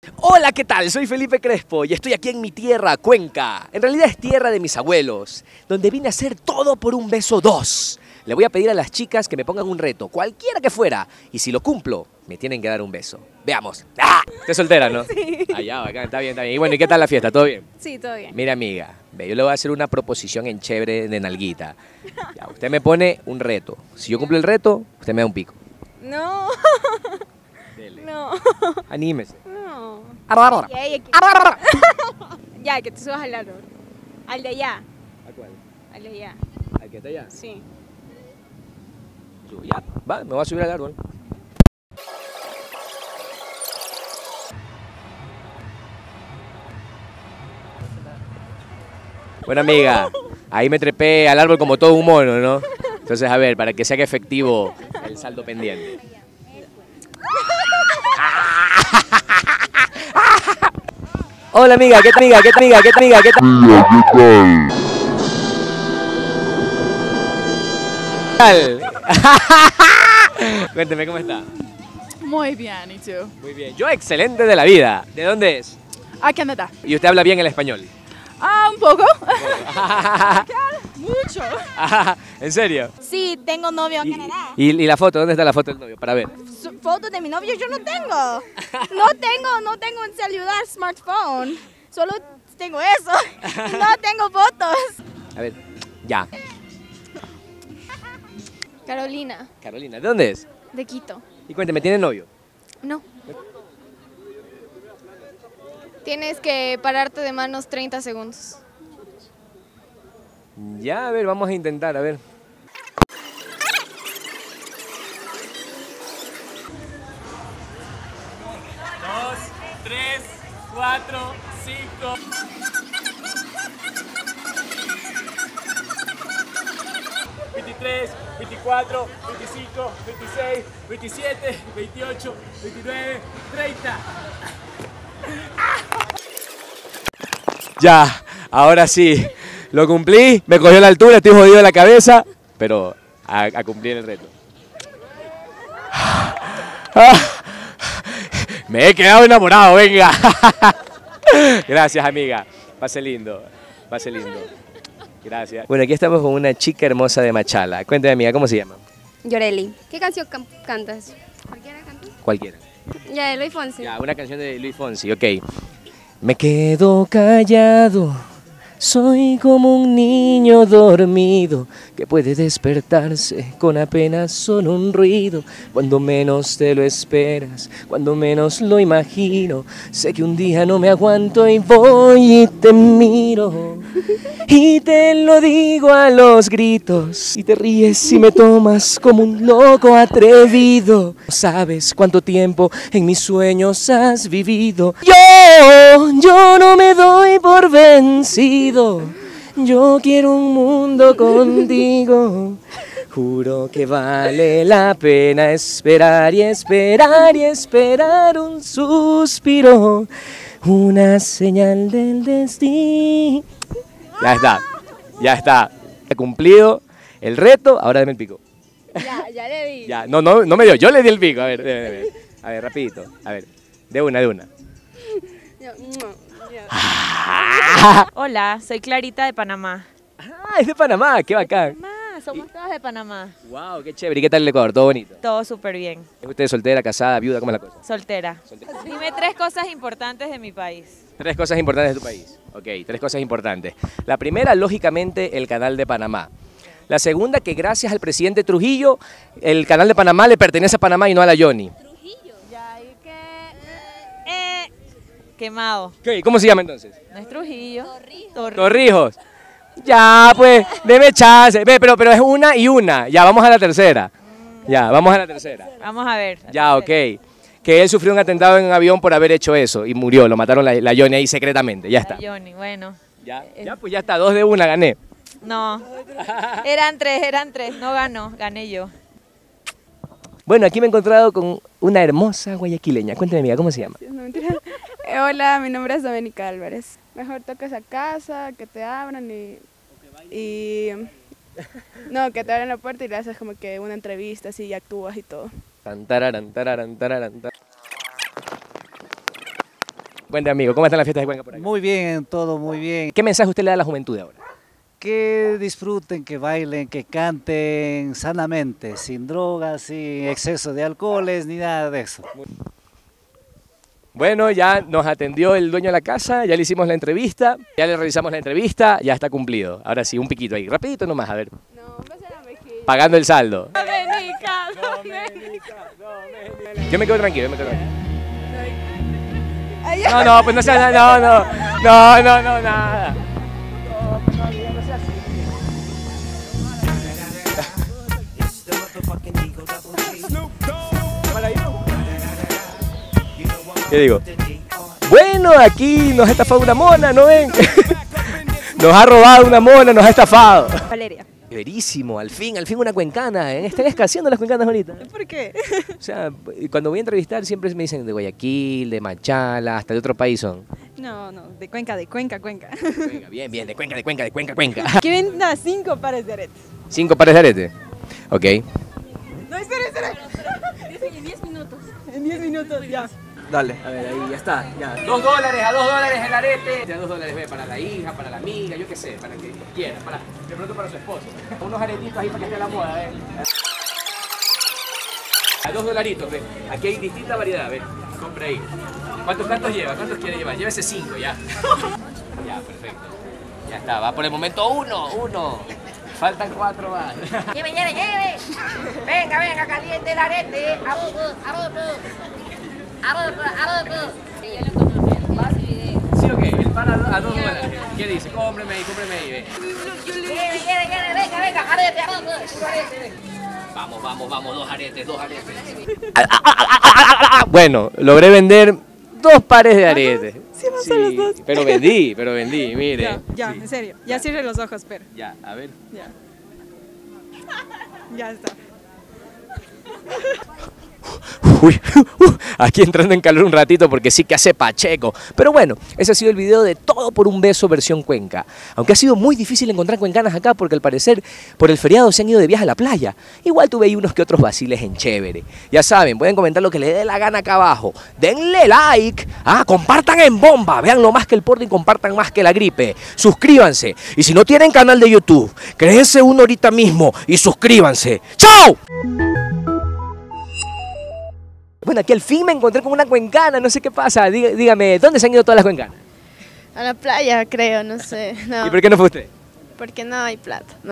Hola, ¿qué tal? Soy Felipe Crespo y estoy aquí en mi tierra, Cuenca. En realidad es tierra de mis abuelos, donde vine a hacer todo por un beso 2. Le voy a pedir a las chicas que me pongan un reto, cualquiera que fuera, y si lo cumplo, me tienen que dar un beso. Veamos. ¡Ah! Usted es soltera, ¿no? Sí. Allá, bacán, está bien, está bien. Y bueno, ¿y qué tal la fiesta? ¿Todo bien? Sí, todo bien. Mira, amiga, ve, yo le voy a hacer una proposición en chévere de nalguita. Ya, usted me pone un reto. Si yo cumplo el reto, usted me da un pico. No, Dele. no, Anímese. no. ¿A Ya, que te subas al árbol. Al de allá, cuál? al de allá. ¿Al que está allá? Sí. Yo, ya, va, me voy a subir al árbol. Bueno, amiga, ahí me trepé al árbol como todo un mono, ¿no? Entonces, a ver, para que sea efectivo el saldo pendiente. Hola, amiga, ¿qué tal, amiga? ¿Qué tal, amiga? ¿Qué tal, amiga? ¿Qué tal? Cuénteme, ¿cómo está? Muy bien, ¿y tú? Muy bien. Yo excelente de la vida. ¿De dónde es? A Canadá. Y usted habla bien el español. Ah, un poco. Mucho. ¿En serio? Sí, tengo novio en Canadá. ¿Y la foto? ¿Dónde está la foto del novio? Para ver. Fotos de mi novio yo no tengo. No tengo un celular, smartphone. Solo tengo eso. No tengo fotos. A ver. Ya. Carolina, Carolina, ¿de dónde es? de Quito. Y cuénteme, ¿tiene novio? No. Tienes que pararte de manos 30 segundos. Ya, a ver, vamos a intentar, a ver. Dos, tres, cuatro, cinco. $23, $24, $25, $26, $27, $28, $29, $30. Ya, ahora sí, lo cumplí, me cogió la altura, estoy jodido de la cabeza, pero a cumplir el reto. Me he quedado enamorado, venga. Gracias, amiga. Pase lindo, pase lindo. Gracias. Bueno, aquí estamos con una chica hermosa de Machala. Cuéntame, amiga, ¿cómo se llama? Yoreli. ¿Qué canción cantas? ¿Cualquiera canta? Cualquiera. Ya, de Luis Fonsi. Ya, una canción de Luis Fonsi, ok. Me quedo callado, soy como un niño dormido que puede despertarse con apenas solo un ruido. Cuando menos te lo esperas, cuando menos lo imagino, sé que un día no me aguanto y voy y te miro. Y te lo digo a los gritos, y te ríes y me tomas como un loco atrevido. Sabes cuánto tiempo en mis sueños has vivido. Yo no me doy por vencido. Yo quiero un mundo contigo. Juro que vale la pena esperar y esperar y esperar un suspiro, una señal del destino. Ya está. He cumplido el reto, ahora deme el pico. Ya le di. Ya, no me dio, yo le di el pico. A ver, a ver, rapidito. A ver, de una. Hola, soy Clarita de Panamá. Ah, es de Panamá, qué bacán. Panamá, somos todas de Panamá. Wow, qué chévere. ¿Y qué tal el Ecuador? ¿Todo bonito? Todo súper bien. ¿Es usted soltera, casada, viuda? ¿Cómo es la cosa? Soltera. Dime 3 cosas importantes de mi país. 3 cosas importantes de tu país. Ok, 3 cosas importantes. La primera, lógicamente, el canal de Panamá. La segunda, que gracias al presidente Trujillo, el canal de Panamá le pertenece a Panamá y no a la Johnny. Ya, ¿y qué? Quemado. ¿Qué? ¿Cómo se llama entonces? ¿No es Trujillo? Torrijos. Ya, pues, deme chance. Ve, pero es una y una. Ya, vamos a la tercera. Ya, vamos a la tercera. Vamos a ver. Ya, ok. Que él sufrió un atentado en un avión por haber hecho eso y murió. Lo mataron la Johnny ahí secretamente. Ya está. Johnny, bueno. Ya, pues ya está. 2 de 1, gané. No. Eran tres. No ganó, gané yo. Bueno, aquí me he encontrado con una hermosa guayaquileña. Cuéntame, amiga, ¿cómo se llama? No, mentira. Hola, mi nombre es Doménica Álvarez. Mejor toques a casa, que te abran y no, que te abran la puerta y le haces como que una entrevista así y actúas y todo. Tan, tararán, tararán, tararán, tararán. Cuente, amigo, ¿cómo están las fiestas de Cuenca por ahí? Muy bien, todo muy bien. ¿Qué mensaje usted le da a la juventud de ahora? Que disfruten, que bailen, que canten sanamente, sin drogas, sin exceso de alcoholes, ni nada de eso. Bueno, ya nos atendió el dueño de la casa, ya le hicimos la entrevista, ya le realizamos la entrevista, ya está cumplido. Ahora sí, un piquito ahí, rapidito nomás, a ver. No, un beso en la mejilla. Pagando el saldo. Domenica. Yo me quedo tranquilo, yo me quedo tranquilo. Ay, No, pues no sea, no, nada. ¿Qué digo? Bueno, aquí nos ha estafado una mona, ¿no ven? Nos ha robado una mona, nos ha estafado. Valeria. Verísimo, al fin una cuencana. Están escaseando las cuencanas ahorita. ¿Por qué? O sea, cuando voy a entrevistar siempre me dicen de Guayaquil, de Machala, hasta de otro país son. No, de Cuenca. Venga, bien, de Cuenca. Que venda 5 pares de aretes. 5 pares de arete. Ok. No, espera. Dicen en 10 minutos. En 10 minutos, ya. Dale. A ver, ahí ya está. Ya. $2, a $2 el arete. Ya $2 ve para la hija, para la amiga, yo qué sé, para que quiera, de pronto para su esposo. Unos aretitos ahí para que esté a la moda, A $2, ve. Aquí hay distinta variedad, ve. Compre ahí. ¿Cuántos cantos lleva? ¿Cuántos quiere llevar? Llévese 5 ya. Ya, perfecto. Ya está, va por el momento uno. Faltan 4 más. Lleve. Venga, caliente el arete. Arropo. ¿Sí o qué? El pan a $2. ¿Qué dice? Cómpreme ahí, ve. Venga, arete. Vamos, 2 aretes. Bueno, logré vender 2 pares de aretes. Sí, los dos. Pero vendí, mire. Ya, Sí. en serio. Ya cierre los ojos, pero. Ya, a ver. Ya está. Uy, aquí entrando en calor un ratito porque sí que hace pacheco. Pero bueno, ese ha sido el video de Todo por un Beso versión Cuenca. Aunque ha sido muy difícil encontrar cuencanas acá porque al parecer por el feriado se han ido de viaje a la playa. Igual tuve ahí unos que otros vaciles en chévere. Ya saben, pueden comentar lo que les dé la gana acá abajo. Denle like, compartan en bomba, vean más que el porno y compartan más que la gripe. Suscríbanse. Y si no tienen canal de YouTube, créense uno ahorita mismo y suscríbanse. ¡Chao! Bueno, aquí al fin me encontré con una cuencana, no sé qué pasa. Dígame, ¿dónde se han ido todas las cuencanas? A la playa, creo, no sé. No, ¿Y por qué no fue usted? porque no hay plata.